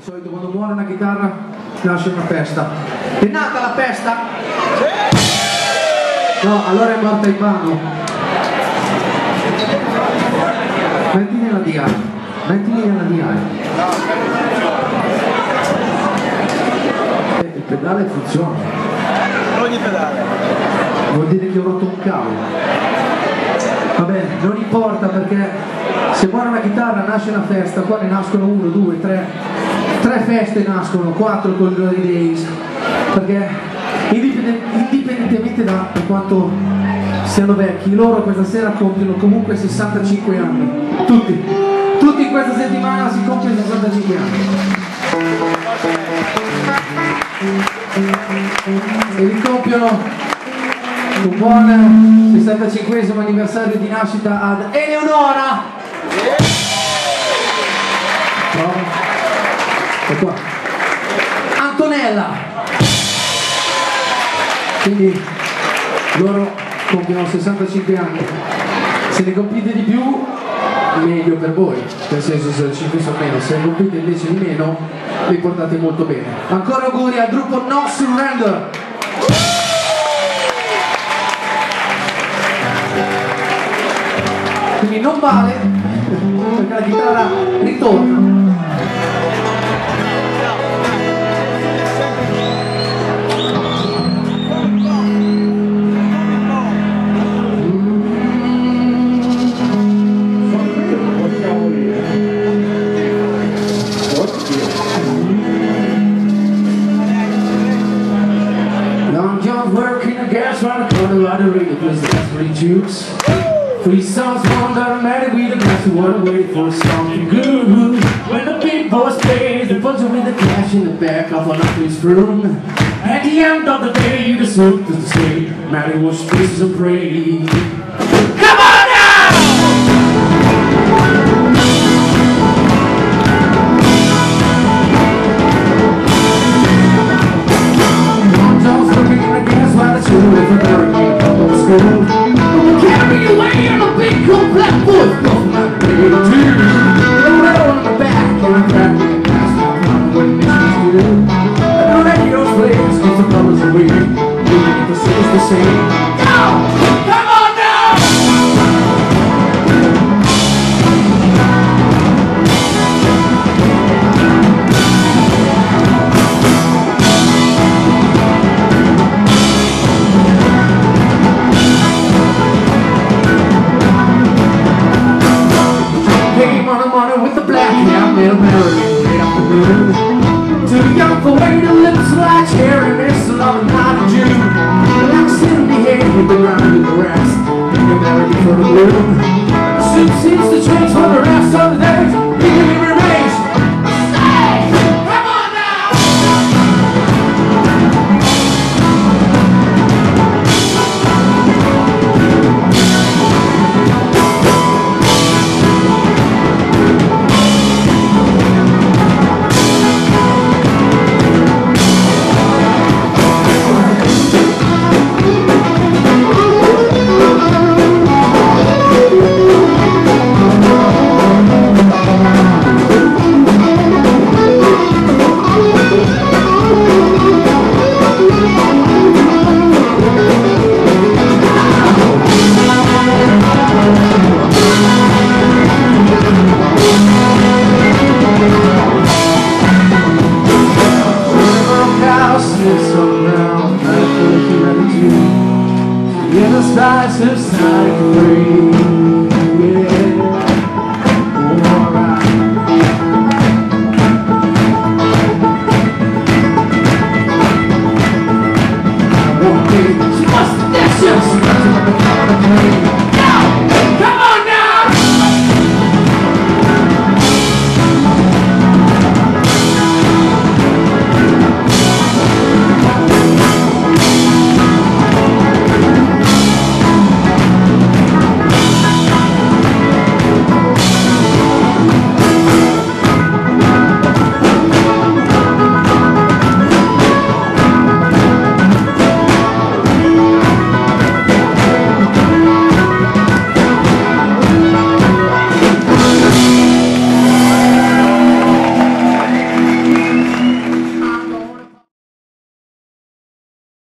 Di solito quando muore una chitarra nasce una festa. È nata la festa? No, allora è morta il pano. Metti nella DI. Mettimi nella DI. Il pedale funziona. Ogni pedale. Vuol dire che ho rotto un cavo. Vabbè, non importa, perché se muore una chitarra nasce una festa, qua ne nascono 1, 2, 3, 3 feste nascono, 4 con i Glory Days, perché indipendentemente da quanto siano vecchi, loro questa sera compiono comunque 65 anni, tutti in questa settimana si compiono 65 anni. E li compiono un buon 65esimo anniversario di nascita ad Eleonora. E qua Antonella. Quindi loro compiono 65 anni. Se ne compite di più meglio per voi, nel senso, se 5 sono meno, se ne compite invece di meno li portate molto bene. Ancora auguri al gruppo No Surrender. Quindi non vale, perché la chitarra ritorna. Long John's working a gas round the corner, right away the place that's free juice. 3 songs, 1 automatic with a glass of water, waiting for something good. When the big boss plays, they punch with the cash in the back of an office room. At the end of the day, you deserve to say, Mary was places and pray. Come on now! Long John's looking in the gas while the children for Mary from school. Carry away on a big cold black boy from my baby too. Load it on my back and I'm cracking the glass now when it makes me feel. And the radio's playing, keeps the colors away. Even if the city's the same. Go! Come on now! With the black hair, middle Mary, made up the moon. Too young for waiting, lips like cherry, miss another night of June. Like Cindy Hay, hit the ground with the rest, make a melody for the bloom. Soon sees the trains.